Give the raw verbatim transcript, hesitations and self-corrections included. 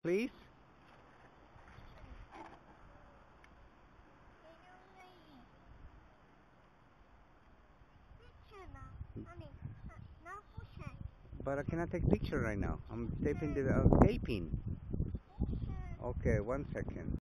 Please? But I cannot take picture right now. I'm taping the uh, taping. Okay, one second.